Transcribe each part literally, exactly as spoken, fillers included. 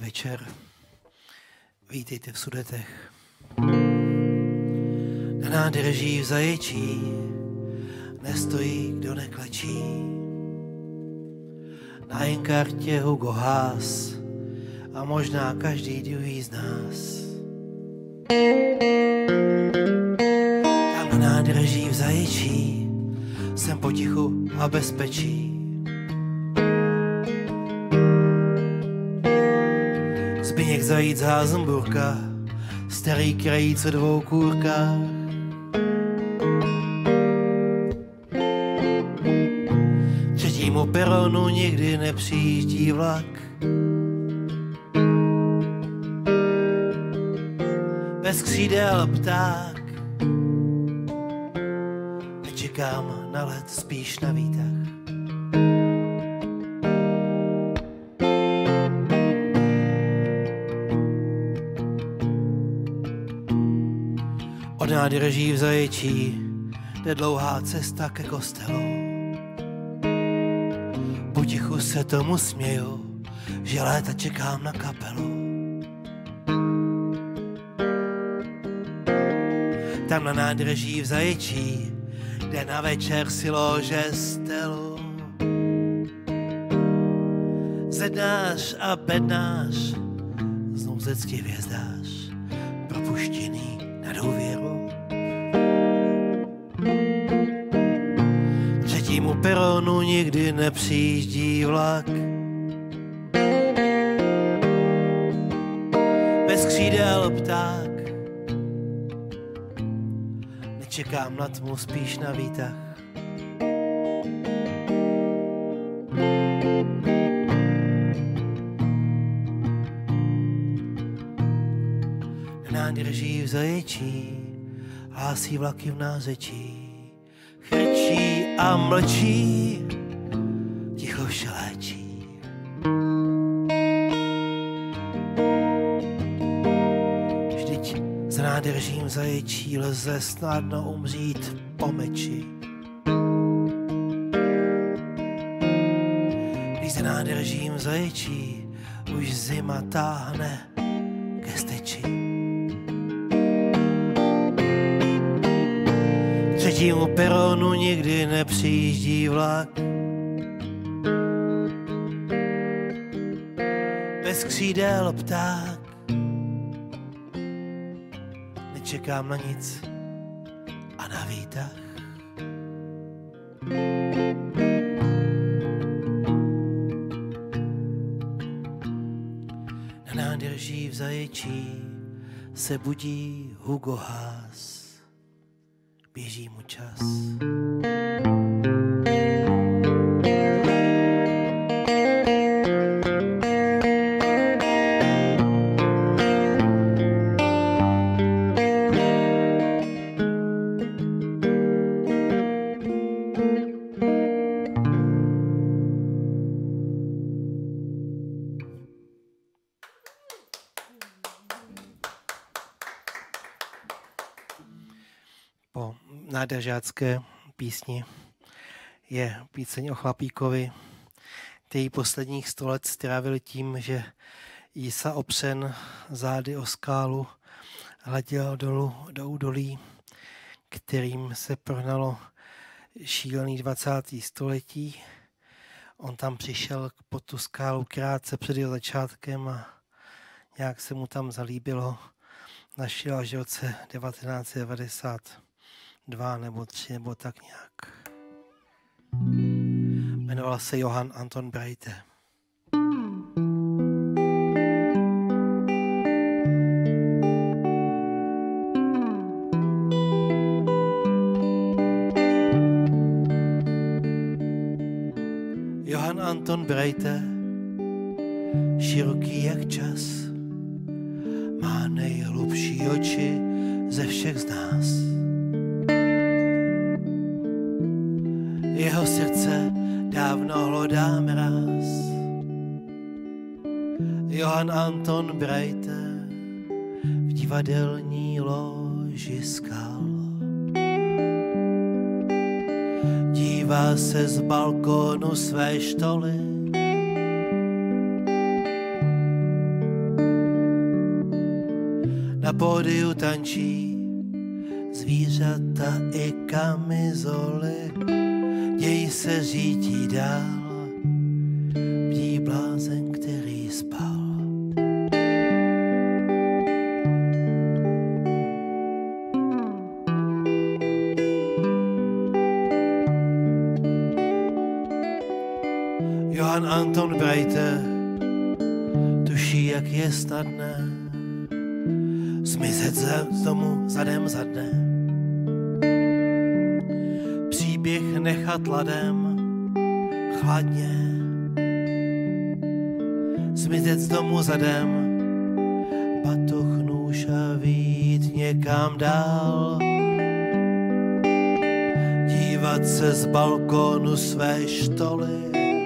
večer. Vítejte v Sudetech. Na nádrží v Zaječí nestojí, kdo neklečí. Na enkartě Hugo Haas a možná každý druhý z nás. Tam na nádrží v Zaječí jsem potichu a bezpečí. Zbyněk Zajíc z Házenburka, starý krajíc o dvou kůrkách. Třetímu peronu nikdy nepřijíždí vlak. Bez křídel pták, nečekám na let, spíš na výtah. Od nádrží v Zaječí jde dlouhá cesta ke kostelu. Potichu se tomu směju, že léta čekám na kapelu. Tam na nádrží v Zaječí jde na večer si lože stelu. Zednář a bednář, znouzecký hvězdář, propuštěný na důvěru. Třetímu peronu nikdy nepřijíždí vlak. Bez křídel pták, nečekám na tmu, spíš na výtah. Na nádrží v Zaječí hlásí vlaky v nářečí. Chrčí a mlčí, ticho vše léčí. Vždyť za nádržím v Zaječí lze snadno umřít po meči. Když za nádržím v Zaječí už zima táhne ke steči. Třetímu peronu nikdy nepřijíždí vlak. Bez křídel pták, nečekám na nic a na výtah. Na nádrží v Zaječí se budí Hugo Haas. Běží mu čas. Po nádržácké písni je píseň o chlapíkovi, který posledních sto let strávil tím, že Jisa opřen zády o skálu hleděl dolů do údolí, kterým se prohnalo šílený dvacátý století. On tam přišel pod tu skálu krátce před jeho začátkem a nějak se mu tam zalíbilo. Našel až v roce devatenáct set devadesát dva nebo tři, nebo tak nějak. Jmenoval se Johann Anton Breite. Johann Anton Breite, široký jak čas, má nejhlubší oči ze všech z nás. Jeho srdce dávno hlodá mráz. Johann Anton Breite v divadelní loži skal. Dívá se z balkónu své štoly. Na pódiu tančí zvířata i kamizoly, děj se řítí dál, bdí blázen, který spal. Johann Anton Breiter tuší, jak je snadné zmizet z domu zadem za dne. Příběh nechat ladem chladně, zmizet z domu zadem, batoh nůž a vít někam dál. Dívat se z balkónu své štoly,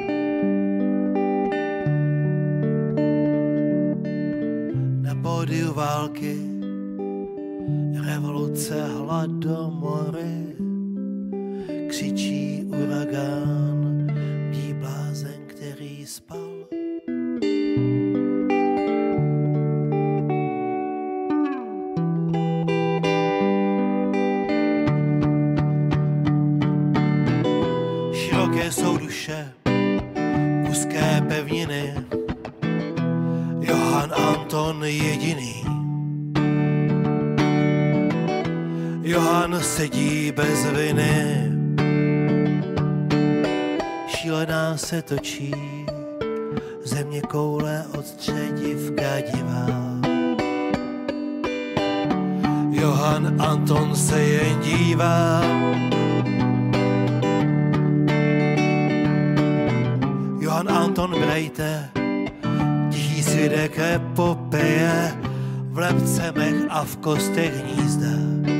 na pódiu války, revoluce, hladomory, křičí uragán, bdí blázen, který spal. Široké jsou duše, úzké pevniny, Johann Anton jediný. Johann sedí bez viny, šílená se točí, země koule od středivka divá. Johann Anton se jen dívá, Johann Anton Breiter, tichý svědek epopeje, v lepcemech a v kostech hnízda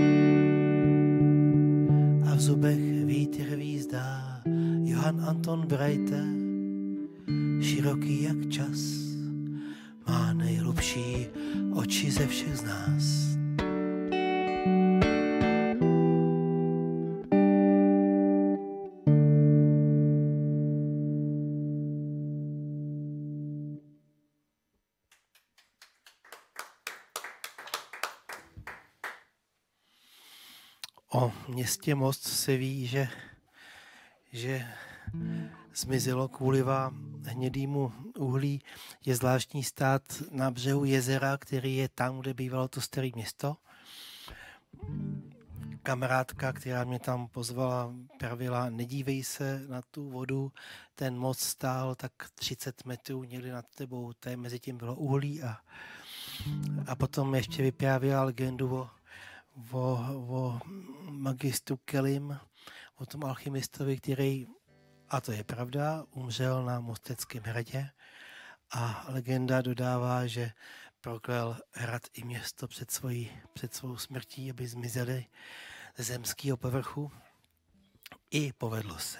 a v zubech vítr hvízdá. Johann Anton Breiter, široký jak čas, má nejhlubší oči ze všech z nás. O městě Most se ví, že, že zmizelo kvůli hnědýmu uhlí. Je zvláštní stát na břehu jezera, který je tam, kde bývalo to staré město. Kamarádka, která mě tam pozvala, pravila, nedívej se na tu vodu, ten most stál tak třicet metrů někdy nad tebou, to mezi tím bylo uhlí a, a potom ještě vyprávěla legendu o O, o magistru Kellym, o tom alchymistovi, který, a to je pravda, umřel na Mosteckém hradě a legenda dodává, že proklel hrad i město před, svojí, před svou smrtí, aby zmizeli ze zemského povrchu. I povedlo se.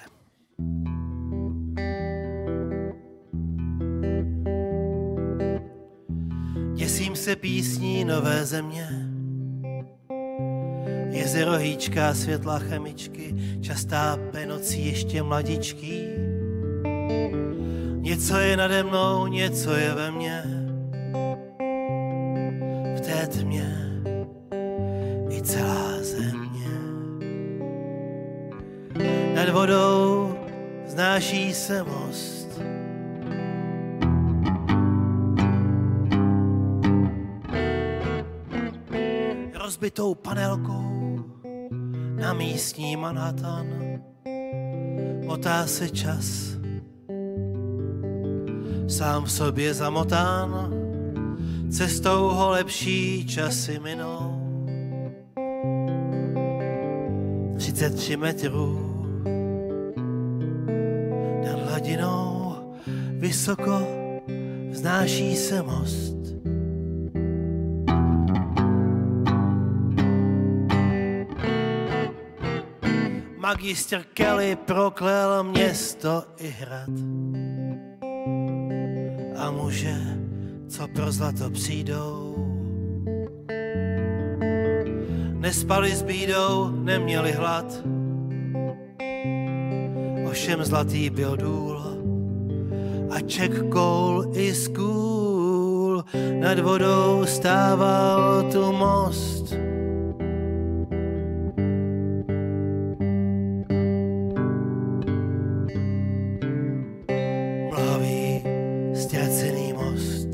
Děsím se písní nové země, jezero hýčka, světla chemičky, častá nocí ještě mladičký. Něco je nade mnou, něco je ve mně, v té tmě i celá země. Nad vodou vznáší se most, rozbitou panelkou na místní Manhattan motá se čas, sám v sobě zamotán, cestou ho lepší časy minou. třicet tři metrů nad hladinou vysoko vznáší se most. Magistr Kelly proklel město i hrad a muže, co pro zlato přijdou. Nespali s bídou, neměli hlad, ovšem zlatý byl důl a Jack Cole i School nad vodou stával tu most. Mlhavý, ztracený most.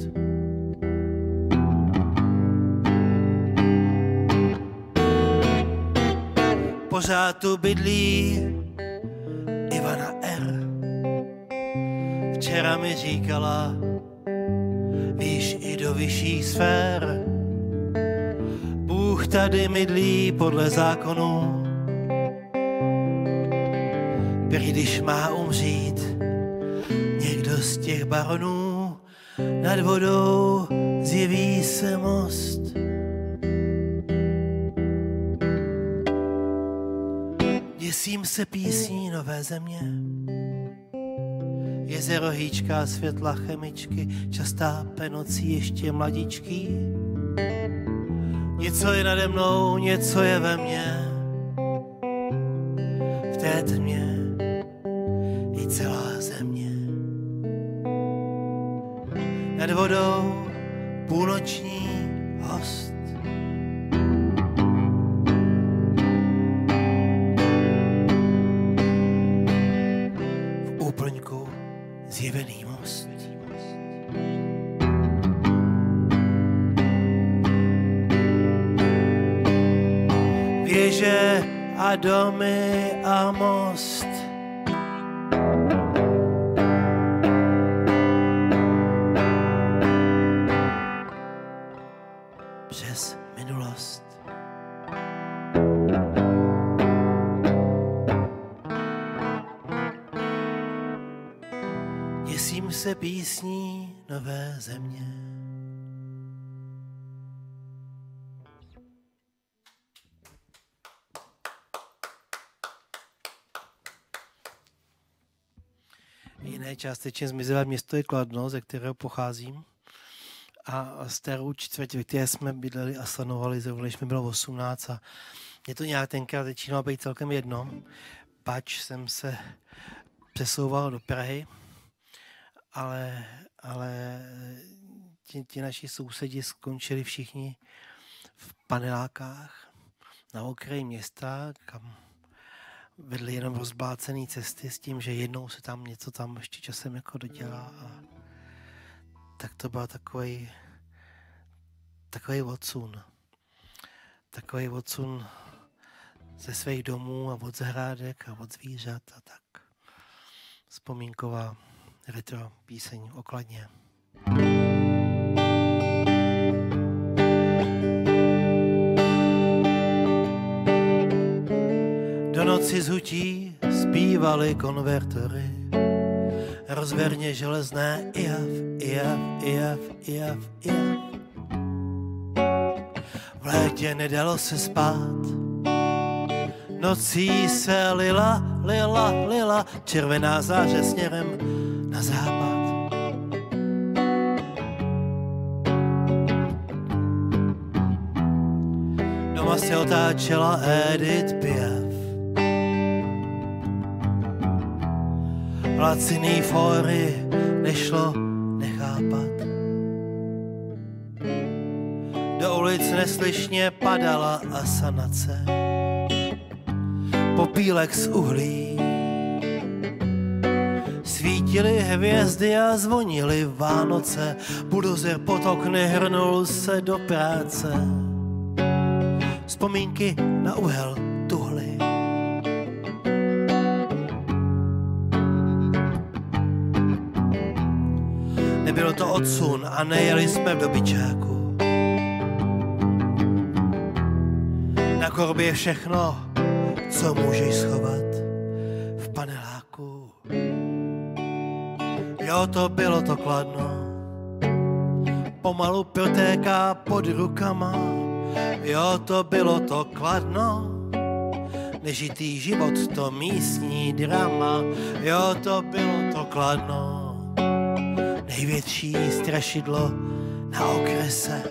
Pořád tu bydlí Ivana R. Včera mi říkala, víš, i do vyšších sfér Bůh tady mydlí podle zákonu. Prý když má umřít někdo z těch baronů, nad vodou zjeví se most. Děsím se písní Nové země. Jezero hýčká světla chemičky, častá penocí ještě mladičký. Něco je nade mnou, něco je ve mně. V té tmě i celá země. Nad vodou půlnoční host. V úplňku zjevený most. Věže a domy a most. Přes minulost. Děsím se písní Nové země. Jiné částečně zmizelé město je Kladno, ze kterého pocházím. A starou čtvrť, ve které jsme bydleli a stanovali, zrovna když mi bylo osmnáct. A mě to nějak tenkrát začínalo být celkem jedno. Pač jsem se přesouval do Prahy, ale, ale ti, ti naši sousedi skončili všichni v panelákách na okraji města, kam vedly jenom rozblácené cesty s tím, že jednou se tam něco tam ještě časem jako dodělá. A tak to byl takový takový odsun. Takový odsun ze svých domů a od zahrádek a od zvířat a tak. Vzpomínková retro píseň o Kladně. Do noci zhutí zpívali konvertory, rozverně železné ijav, ijav, ijav, ijav, ijav. V létě nedalo se spát, nocí se lila, lila, lila, červená záře směrem na západ. Doma se otáčela Edith Piaf. Laciný fóry nešlo nechápat. Do ulic neslyšně padala asanace, popílek z uhlí. Svítily hvězdy a zvonily Vánoce, buldozer pod okny hrnul se do práce. Vzpomínky na uhel tuhly. Nebyl to odsun a nejeli jsme v dobyčáku. Na korbě je všechno, co můžeš schovat v paneláku. Jo, to bylo to Kladno, pomalu protéká pod rukama. Jo, to bylo to Kladno, nežitý život, to místní drama. Jo, to bylo to Kladno, největší strašidlo na okrese.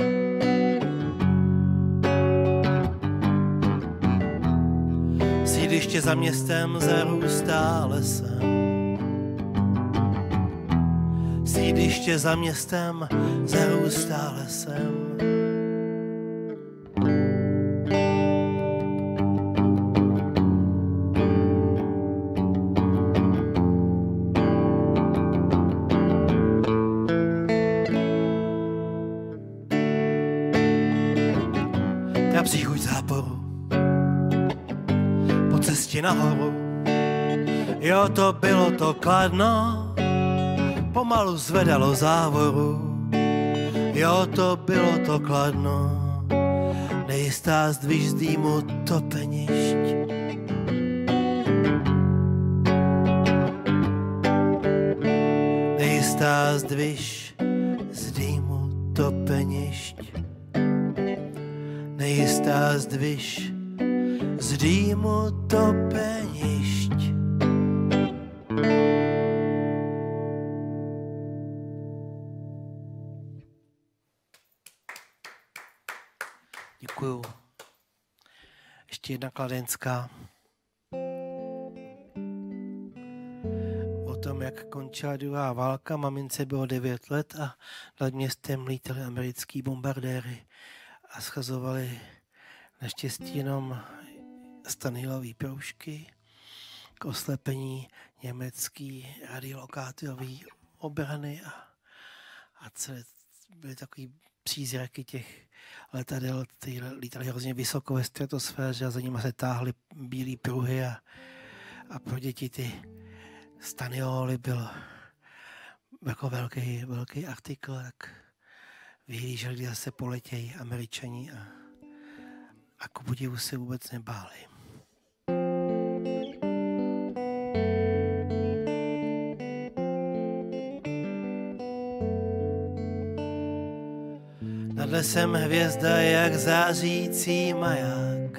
Sídliště za městem zarůstá lesem. Sídliště za městem zarůstá na příchuť záporu, po cestě nahoru. Jo, to bylo to Kladno, pomalu zvedalo závoru. Jo, to bylo to Kladno, nejistá zdviž z dýmu topenišť. Nejistá zdviž z dýmu topenišť. Nejistá zdviž z dýmu topenišť. Děkuju. Ještě jedna kladenská. O tom, jak končila druhá válka, mamince bylo devět let a nad městem lítaly americký bombardéry a schazovali naštěstí jenom Stanhilový proužky k oslepení německý radiolokátorový obrany a, a celé byly takový přízraky těch letadel, které lítaly hrozně vysoko ve stratosféře a za nimi se táhly bílé pruhy a, a pro děti ty Stanioly byl jako velký, velký artikl, tak vyhlíželi, kdy zase poletějí Američani a, a ku podivu se vůbec nebáli. Nad lesem hvězda jak zářící maják.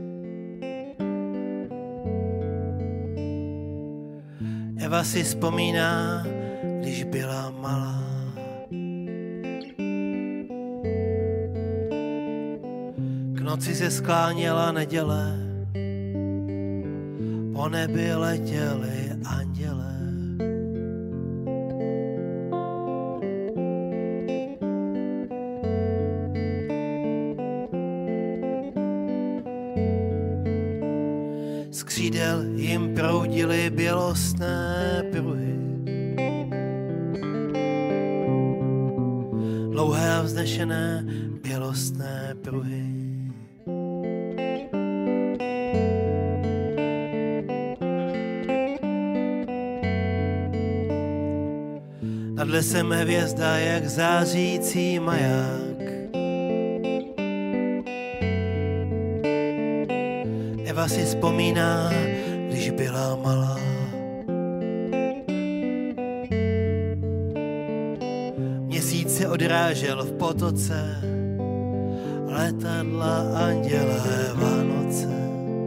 Eva si vzpomíná, když byla malá. K noci se skláněla neděle, po nebi letěli anděle. Z křídel jim proudily bělostné pruhy. Dlouhé a vznešené bělostné pruhy. Nad lesem hvězda jak zářící maják. Eva si vzpomíná, když byla malá. Měsíc se odrážel v potoce, letadla andělé Vánoce.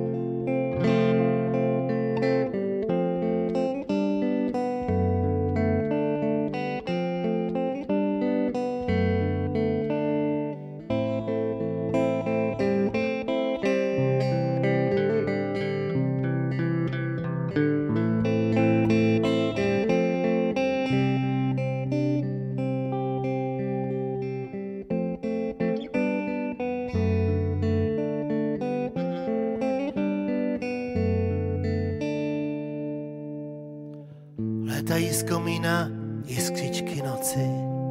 Létají z komína jiskřičky noci.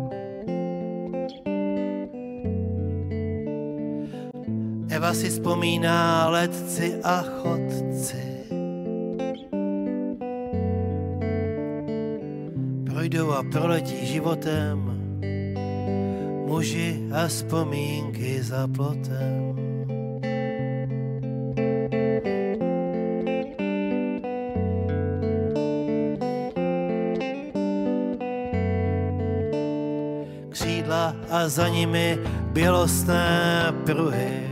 Eva si vzpomíná letci a chodci. Projdou a proletí životem muži a vzpomínky za plotem. A za nimi bělostné pruhy.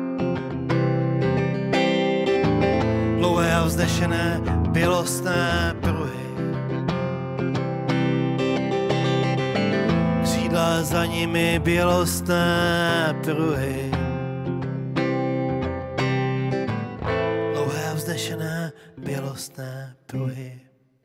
Dlouhé a vznešené bělostné pruhy. Křídla za nimi bělostné pruhy. Dlouhé a vznešené bělostné pruhy.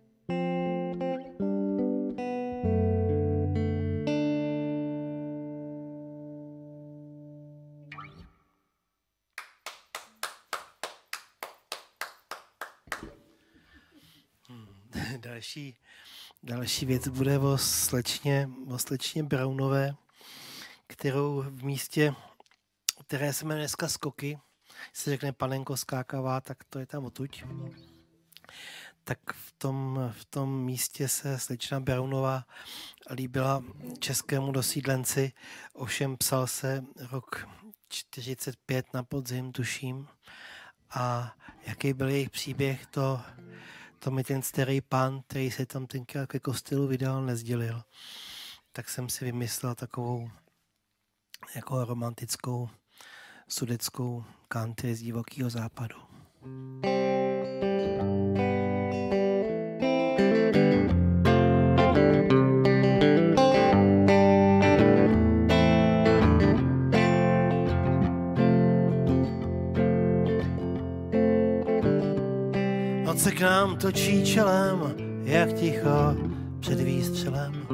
Další, další věc bude o slečně, o slečně Brownové, kterou v místě které se jmenuje dneska Skoky. Když se řekne Panenko skákavá, tak to je tam odtud. Tak v tom, v tom místě se slečna Berounová líbila českému dosídlenci, ovšem psal se rok čtyřicet pět na podzim, tuším. A jaký byl jejich příběh, to, to mi ten starý pán, který se tam tenkrát ke kostelu vydal, nezdělil. Tak jsem si vymyslel takovou jako romantickou sudeckou country z divokého západu. Noc se k nám točí čelem, jak ticho před výstřelem.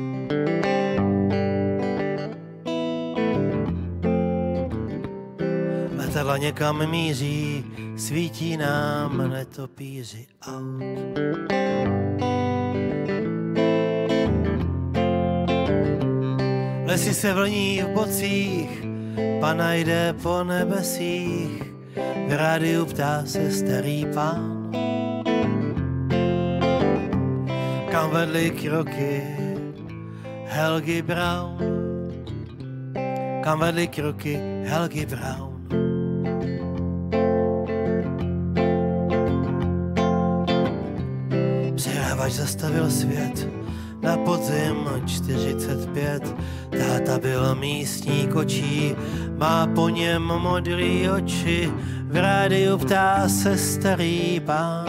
Letadla někam míří, svítí nám netopíři aut. Lesy se vlní v bocích, pana jde po nebesích, v rádiu ptá se starý pán. Kam vedly kroky Helgy Brown? Kam vedly kroky Helgy Brown? Přehrávač zastavil svět na podzim čtyřicet pět. Táta byl místní kočí, má po něm modrý oči, v rádiu ptá se starý pán.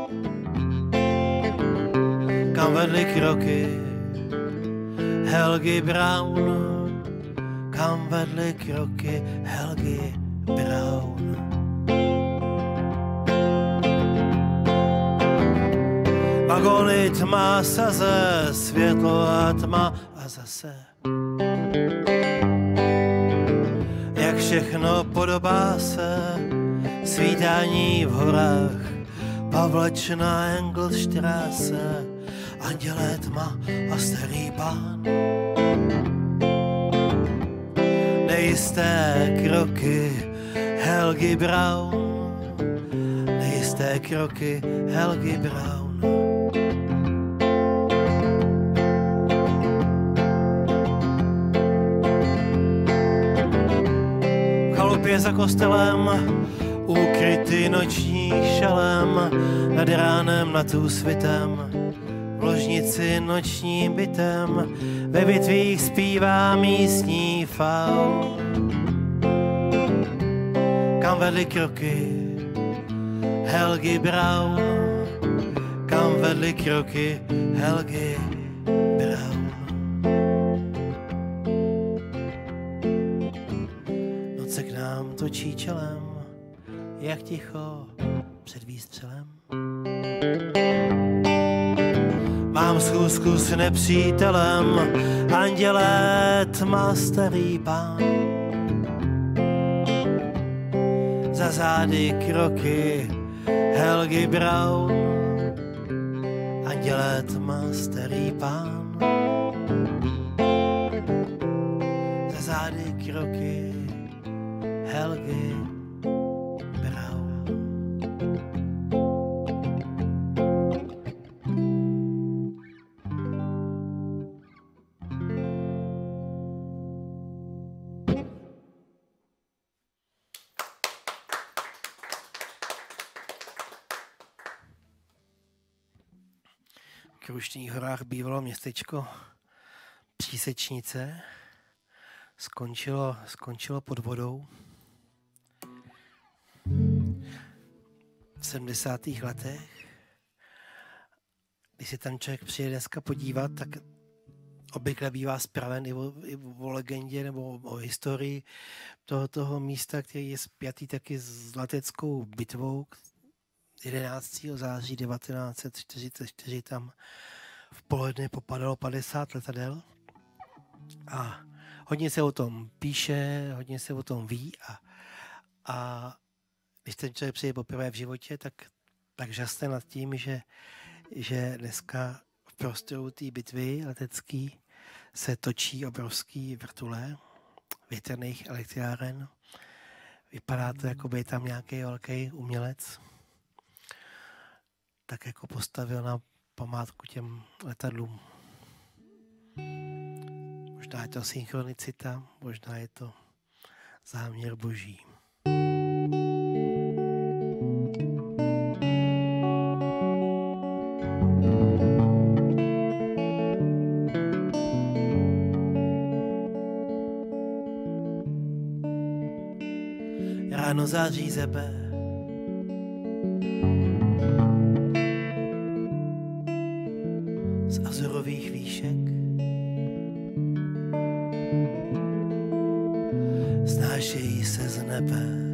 Kam vedly kroky Helgy Brown? Kam vedly kroky Helgy Brown? Vagony tma saze, světlo a tma a zase. Jak všechno podobá se, svítání v horách, Pavlečná Engelstraße, andělé tma a starý pán. Nejisté kroky Helgy Brown, nejisté kroky Helgy Brown. V chalupě za kostelem ukrytý noční šalem, nad ránem nad úsvitem, v ložnici nočním bytem, ve větvích zpívá místní faun. Kam vedly kroky Helgy Brown? Kam vedly kroky Helgy Brown? Noc se k nám točí čelem, jak ticho před výstřelem. Mám schůzku s nepřítelem, andělé tma starý pán. Za zády kroky Helgy Brown, andělé tma starý pán. Za zády kroky Helgy Brown. V Krušných horách bývalo městečko Přísečnice, skončilo, skončilo pod vodou. V sedmdesátých letech, když se tam člověk přijde dneska podívat, tak obvykle bývá zpraven i o, i o legendě nebo o historii toho, toho místa, který je spjatý taky s leteckou bitvou. jedenáctého září devatenáct set čtyřicet čtyři tam v poledne popadalo padesát letadel a hodně se o tom píše, hodně se o tom ví a, a když ten člověk přijde poprvé v životě, tak, tak žasne nad tím, že, že dneska v prostoru té bitvy letecký se točí obrovský vrtule větrných elektráren. Vypadá to, jako by je tam nějaký velký umělec. Tak jako postavil na památku těm letadlům. Možná je to synchronicita, možná je to záměr boží. Ráno září zebe, z azurových výšek, snášejí se z nebe.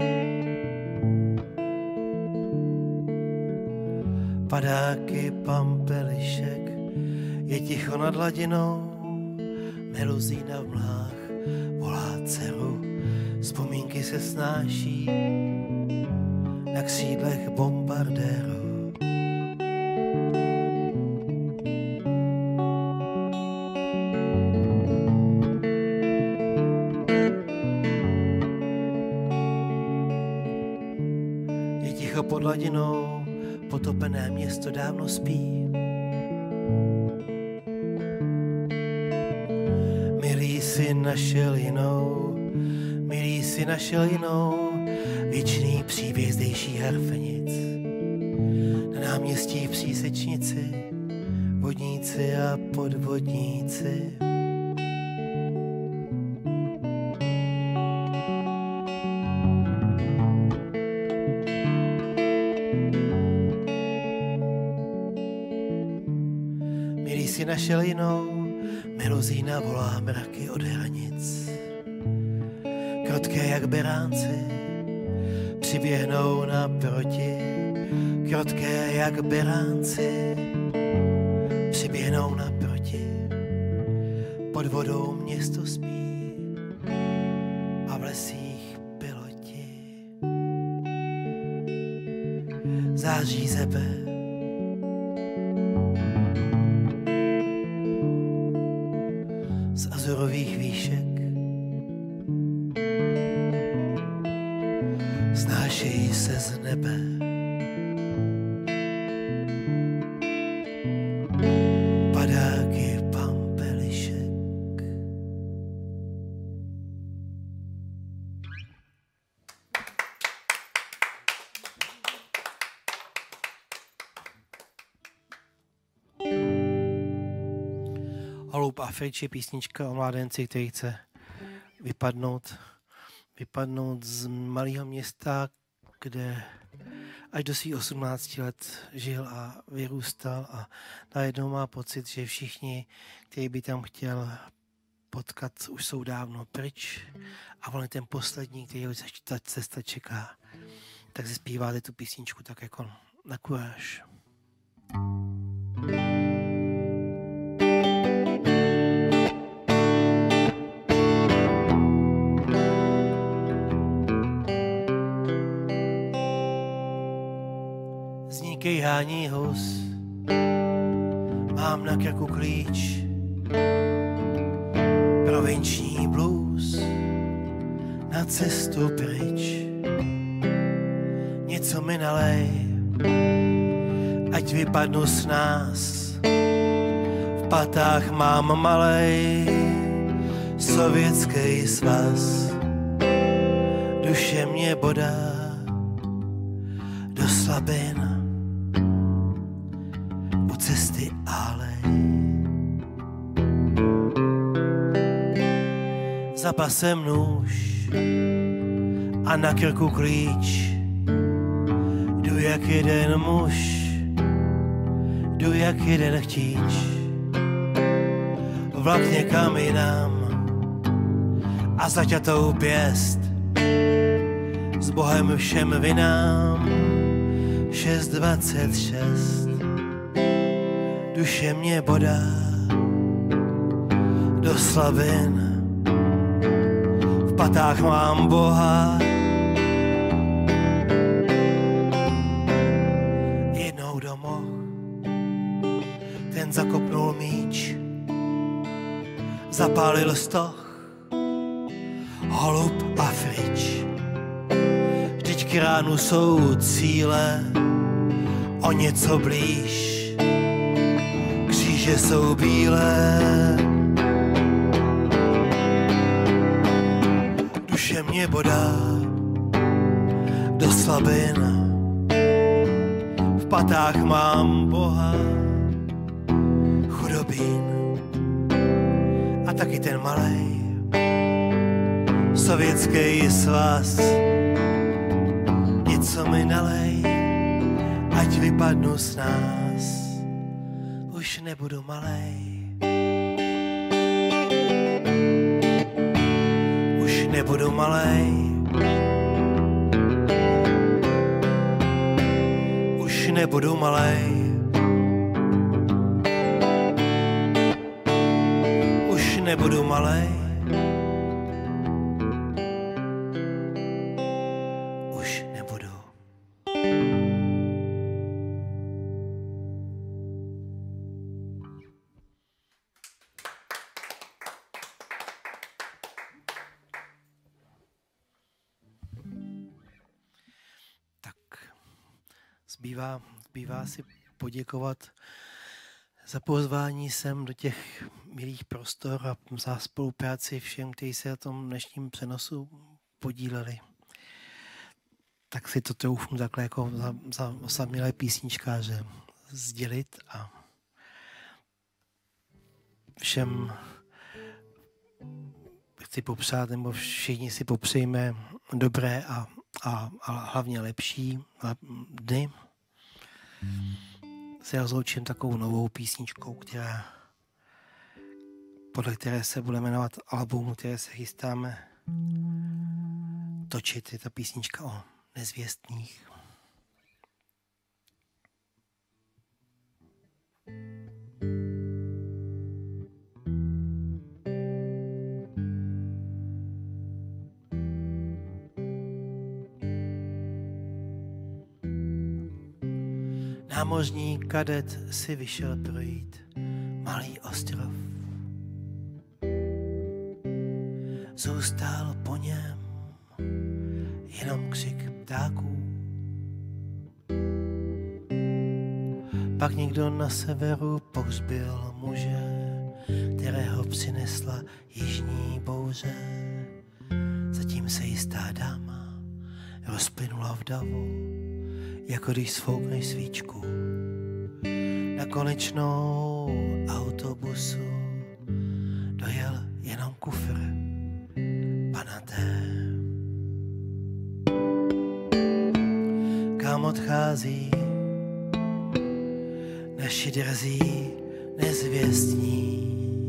Padáky pampelišek, je ticho nad hladinou, meluzína v mlhách volá dceru, vzpomínky se snáší na křídlech bombardéru. Je ticho pod hladinou, potopené město dávno spí. Milý si našel jinou, milý si našel jinou, věčný příběh zdejší harfenic. Na náměstí přísečnici, vodníci a podvodníci. Milý si našel jinou, meluzína volá mraky od hranic. Krotké jak beránci přiběhnou naproti, krotké jak beránci přiběhnou naproti. Pod vodou město spí a v lesích piloti. Září zebe, z azurových výšek, snášejí se z nebe. Padáky pampelišek. Holub Afriči, písnička o mládenci, který chce vypadnout vypadnout z malého města, kde až do svých osmnácti let žil a vyrůstal a najednou má pocit, že všichni, kteří by tam chtěl potkat, už jsou dávno pryč a on je ten poslední, který ta cesta čeká. Tak si zpíváte tu písničku tak jako na kuráž. Kejhání hus, mám na krku klíč, provinční blues, na cestu pryč. Něco mi nalej, ať vypadnu s nás, v patách mám malej sovětský svaz. Duše mě bodá do slabin, cesty alej. Za pasem nůž a na krku klíč. Jdu jak jeden muž, jdu jak jeden chtíč. Vlak někam jinam a zaťatou pěst. S Bohem všem vinám šest dvacet šest. Duše mě bodá do slabin, v patách mám Boha. Jednou domov, ten zakopnul míč, zapálil stoch, holub a frič. Vždyť k ránu jsou cíle o něco blíž, kříže jsou bílé. Duše mě bodá do slabin, v patách mám Boha chudobín a taky ten malej sovětský svaz. Něco mi nalej, ať vypadnu z nás, už nebudu malej. Už nebudu malej. Už nebudu malej. Už nebudu malej. Už nebudu. Zbývá, zbývá si poděkovat za pozvání sem do těch milých prostor a za spolupráci všem, kteří se na tom dnešním přenosu podíleli. Tak si to troufnu takhle jako za, za osamělé písničkáře sdělit a všem chci popřát, nebo všichni si popřejme dobré a, a, a hlavně lepší dny. Se rozloučím takovou novou písničkou, která, podle které se bude jmenovat album, které se chystáme točit. Je ta písnička o nezvěstných. Námořní kadet si vyšel projít malý ostrov. Zůstal po něm jenom křik ptáků. Pak někdo na severu pohřbil muže, kterého přinesla jižní bouře. Zatím se jistá dáma rozplynula v davu, jako když sfoukneš svíčku na konečnou autobusu. Dojel jenom kufr panaté. Kam odchází naši drzí nezvěstní?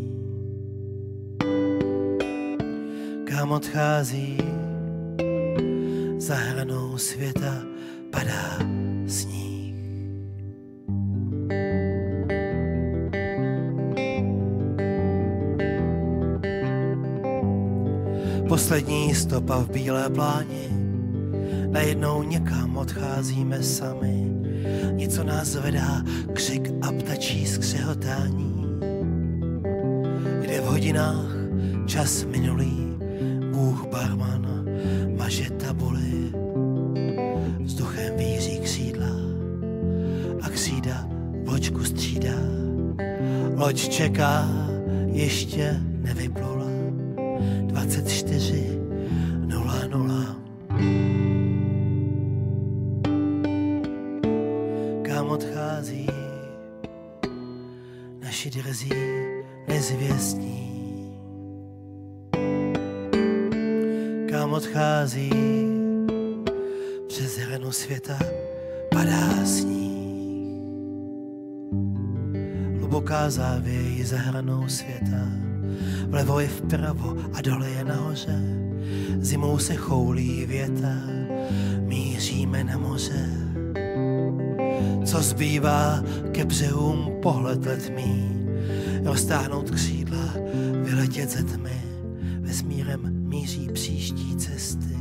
Kam odchází za hranou světa padá sníh. Poslední stopa v bílé pláni, najednou někam odcházíme sami. Něco nás zvedá, křik a ptačí skřehotání. Jde v hodinách čas minulý, Bůh barman maže tabuly. Vzduchem víří křídla a křída vločku střídá. Loď čeká, ještě nevyplula. dvacet čtyři nula nula. Kam odchází naši drzí nezvěstní? Kam odchází přes hranu světa padá sníh. Hluboká závěj za hranou světa, vlevo je vpravo a dole je nahoře. Zimou se choulí věta, míříme na moře. Co zbývá ke břehům pohled letmý, roztáhnout křídla, vyletět ze tmy, vesmírem míří příští cesty.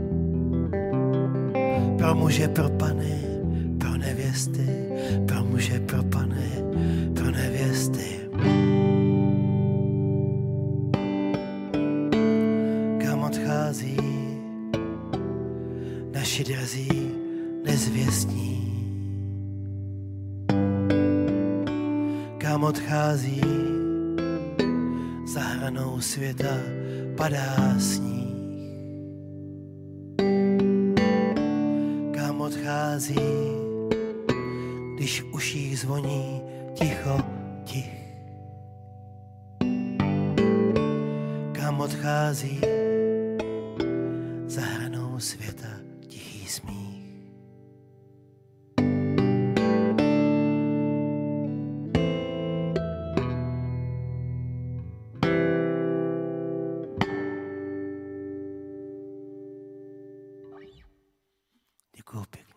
Pro muže, pro pany, pro nevěsty, pro muže, pro pany, pro nevěsty. Kam odchází odchází naši drzí nezvěstní. Kam odchází, za hranou světa padá sníh. Kam odchází, když v uších zvoní ticho tich. Kam odchází, za hranou světa tichý smích. Děkuju pěkně.